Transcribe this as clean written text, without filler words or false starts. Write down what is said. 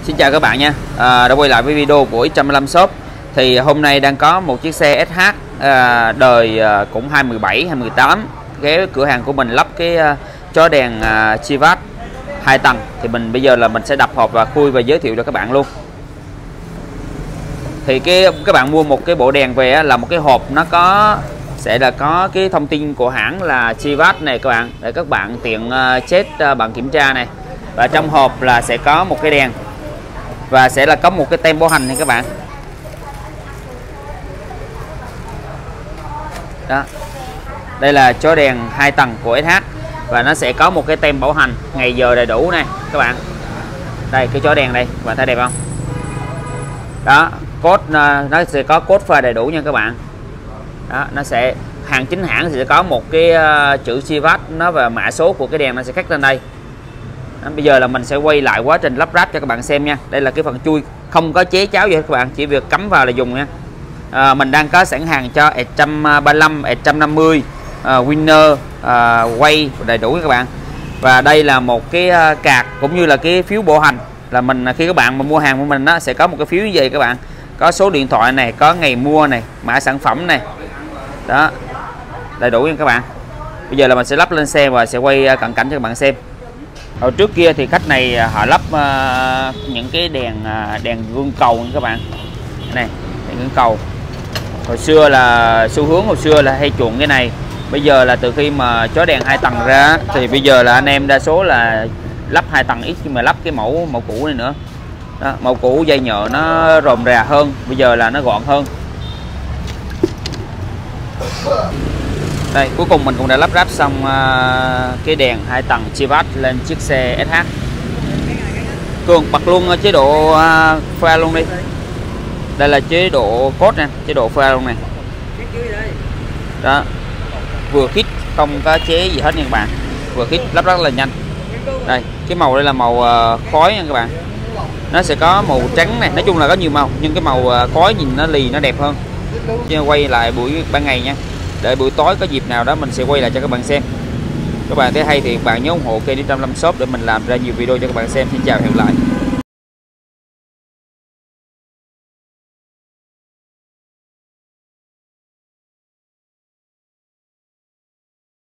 Xin chào các bạn nha, đã quay lại với video của X125 Shop. Thì hôm nay đang có một chiếc xe SH đời cũng 2017 2018 ghé cửa hàng của mình lắp cái chó đèn Chivat 2 tầng. Thì bây giờ mình sẽ đập hộp và khui và giới thiệu cho các bạn luôn. Thì các bạn mua một cái bộ đèn về là một cái hộp, nó sẽ có cái thông tin của hãng là Chivat này các bạn, để các bạn tiện check bạn kiểm tra này. Và trong hộp là sẽ có một cái đèn và sẽ là có một cái tem bảo hành này các bạn. Đó. Đây là chó đèn 2 tầng của SH và nó sẽ có một cái tem bảo hành ngày giờ đầy đủ này các bạn. Đây cái chó đèn đây, các bạn thấy đẹp không? Đó, code nó sẽ có code pha đầy đủ nha các bạn. Đó, nó sẽ hàng chính hãng sẽ có một cái chữ Chivat nó và mã số của cái đèn nó sẽ khắc lên đây. Đó, bây giờ là mình sẽ quay lại quá trình lắp ráp cho các bạn xem nha. Đây là cái phần chui, không có chế cháo gì hết các bạn, chỉ việc cắm vào là dùng nha. Mình đang có sẵn hàng cho S135, S150, Winner, quay đầy đủ các bạn. Và đây là một cái card cũng như là cái phiếu bảo hành. Là khi các bạn mà mua hàng của mình nó sẽ có một cái phiếu như vậy các bạn. Có số điện thoại này, có ngày mua này, mã sản phẩm này. Đó, đầy đủ nha các bạn. Bây giờ là mình sẽ lắp lên xe và sẽ quay cận cảnh cho các bạn xem. Hồi trước kia thì khách này họ lắp những cái đèn gương cầu nha các bạn. Này, đèn gương cầu. Hồi xưa là xu hướng hồi xưa là hay chuộng cái này. Bây giờ là từ khi mà chó đèn 2 tầng ra thì bây giờ là anh em đa số là lắp 2 tầng ít, nhưng mà lắp cái mẫu cũ này nữa. Đó, mẫu cũ dây nhợ nó rườm rà hơn, bây giờ là nó gọn hơn. Đây, cuối cùng mình cũng đã lắp ráp xong cái đèn 2 tầng Chivat lên chiếc xe SH. Cường bật luôn chế độ pha luôn đi. Đây là chế độ code nè, chế độ pha luôn này. Đó, vừa khít không có chế gì hết nha các bạn, vừa khít lắp rất là nhanh. Đây, cái màu đây là màu khói nha các bạn. Nó sẽ có màu trắng này, nói chung là có nhiều màu, nhưng cái màu khói nhìn nó lì, nó đẹp hơn. Chứ quay lại buổi ban ngày nha, để buổi tối có dịp nào đó mình sẽ quay lại cho các bạn xem. Các bạn thấy hay thì các bạn nhớ ủng hộ kênh X125 Shop để mình làm ra nhiều video cho các bạn xem. Xin chào và hẹn gặp lại.